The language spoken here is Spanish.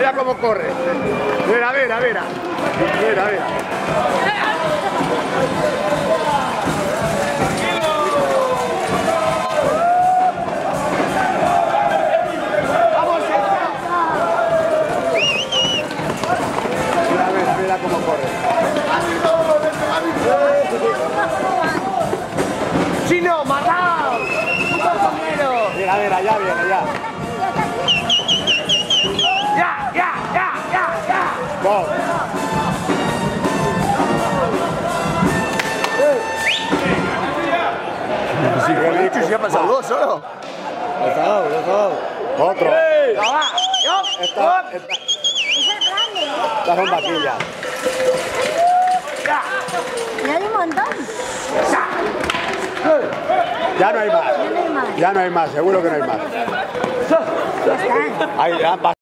mira cómo corre. Mira, mira, mira. Mira, mira. Mira cómo corre. ¡Chino, matado! ¡Compañero! Mira, mira, ya viene, ya. ¡Ya! ¡Vamos! ¿Se ha pasado dos solo? Otro. Esta son vaquillas. Ya hay un montón. Ya no hay más. Ya no hay más, seguro que no hay más. Ya están. Hay,